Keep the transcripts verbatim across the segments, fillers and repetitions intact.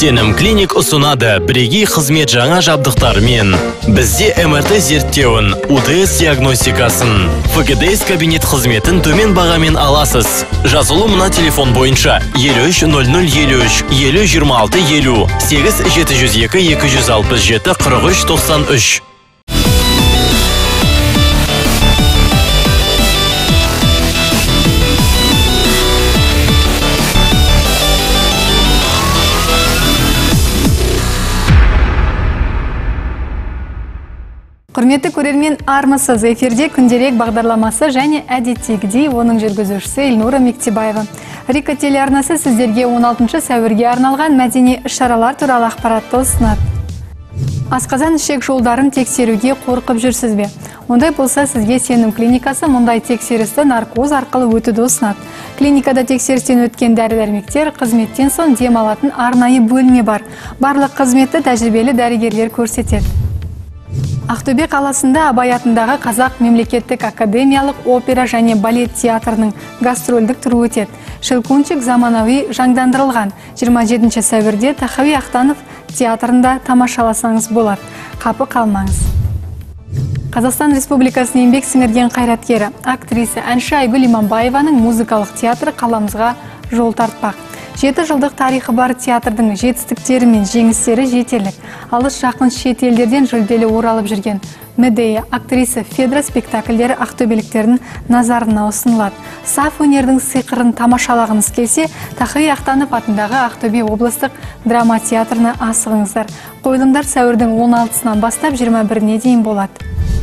Сенім клиник ұсынады бірегей қызмет жаңа жабдықтармен. Бізде эм эр тэ зерттеуін, у тэ эс диагностикасын, эф гэ дэ эс кабинет қызметін төмен бағамен аласыз. Жазылу мына телефон бойынша елу үш нөл нөл елу үш елу жиырма алты елу сегіз жеті жүз екі екі жүз алпыс жеті қырық үш тоқсан үш. Құрметті көрермен, армысыз, эфирде күнделік бағдарламасы және әдеттегідей оның жүргізушісі Эльнура Мектебаева. Рика телеарнасы сіздерге он алтыншы сәуірге арналған мәдени іс-шаралар туралы ақпаратты ұсынады. Асқазан ішек жолдарын тексеруге қорқып жүрсіз бе? Ондай болса, сізге Сенім клиникасы мұндай тексерісті наркоз арқылы өтуді ұсынады. Клиникада тексерістен өткен дәрі-дәрмектер, қызметтен соң дем алатын арнайы бөлме бар. Барлық қызметті тәжірибелі дәрігерлер көрсетеді. Ақтөбе қаласында Абай атындағы Қазақ мемлекеттік академиялық опера және балет театрының гастрольдік түрі өтеді. Шелкунчик заманауи жаңдандырылған. жиырма жетінші сәуірде Тахауи Ахтанов театрында тамашаласаңыз болады. Қапы қалмаңыз. Қазақстан Республикасының еңбек сіңірген қайраткері, актриса, әнші Айгүл Иманбаеваның музыкалық театры қаламызға жол тартпақ. Жеті жылдық тарихы бар театрдың жетістіктері мен жеңістері жетерлік. Алыс жақын шет елдерден жүлделі оралып жүрген Медея, актриса Федра спектакльдері ақтөбеліктердің назарына ұсынылады. Саф өнердің сиқырын тамашалағыңыз келсе, Тахауи Ахтанов атындағы Ақтөбе облыстық драма театрына асығыңыздар. Қойылымдар сәуірдің он алтысынан бастап жиырма біріне дейін болады.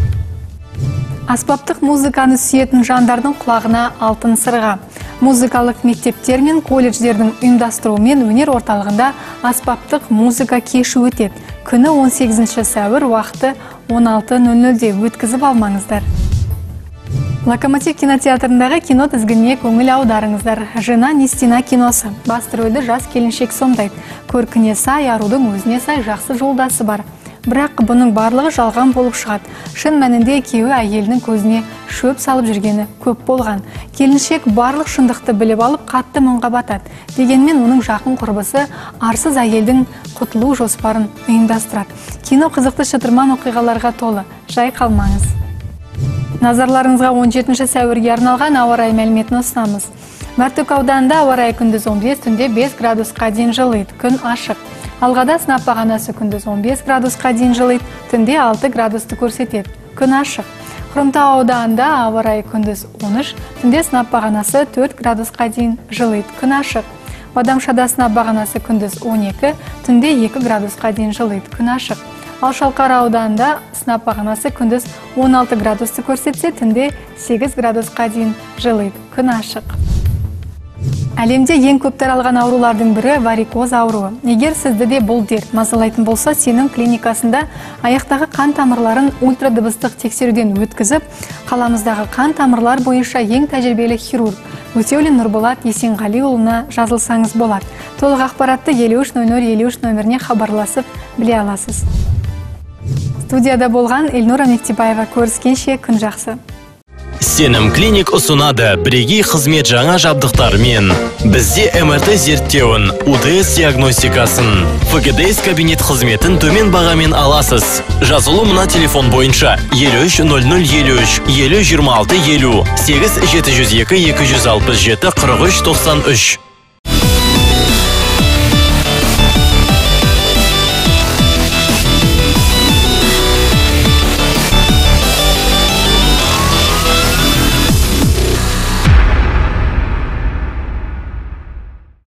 Аспаптық музыканы сүйетін жандардың құлағына алтын сырға. Музыкалық мектептер мен колледждердің ұйымдастыруымен өнер орталығында аспаптық музыка кеші өтеді. Күні он сегізінші сәуір, уақыты он алты нөл нөлде өткізіп алмаңыздар. Локомотив кинотеатрындағы кино тізгініне көңіл аударыңыздар. Жена Нестина киносы. Басты рөлді жас келіншек сомдайды. Көркіне сай, арудың өзіне сай жақсы жолдасы бар. Бірақ бұның барлығы жалған болып шығады. Шын мәнінде екеуі әйелінің көзіне шөп салып жүргені көп болған. Келіншек барлық шындықты біліп алып, қатты мұңға батады. Дегенмен оның жақын құрбысы арсыз әйелдің құтылу жоспарын ұйымдастырады. Кино қызықты шытырман оқиғаларға толы. Жай қалмаңыз. Назарларыңызға он жетінші сәуірге арналған ауа райы мәліметін ұсынамыз. Мәртөк ауданында ауа райы күндіз он бес, түнде бес градусқа дейін жылыйды. Күн ашық. Алғада сынап бағанасы күндіз он бес градусқа дейін жылыйды, түнде алты градусты көрсетеді. Күн ашық. Хромтау ауданында ауа райы күндіз он үш, түнде сынап бағанасы төрт градусқа дейін жылыйды. Күн ашық. Бадамшада сынап бағанасы күндіз он екі, түнде екі градусқа дейін жылыйды. Күн ашық. Ал Шалқар ауданында сынап бағанасы күндіз он алты градусты көрсетсе, түнде сегіз градусқа дейін жылыйды. Күн ашық. Әлемде ең көп таралған аурулардың бірі варикоз ауруы. Егер сізді де бұл дерт мазалайтын болса, Сенім клиникасында аяқтағы қан тамырларын ультрадыбыстық тексеруден өткізіп, қаламыздағы қан тамырлар бойынша ең тәжірибелі хирург Өтеулин Нұрболат Есенғалиұлына жазылсаңыз болады. Толық ақпаратты елу үш нөл нөл елу үш нөміріне хабарласып біле аласыз. Студияда болған Эльнура Мектебаева. Көріскенше, күн жақсы. Сенім клиник ұсынады бірегей қызмет жаңа жабдықтармен. Бізде эм эр тэ зерттеуін, у тэ эс диагностикасын, эф гэ дэ эс кабинет қызметін төмен бағамен аласыз. Жазылу мына телефон бойынша елу үш нөл нөл елу үш елу жиырма алты елу сегіз жеті жүз екі екі жүз алпыс жеті қырық үш тоқсан үш.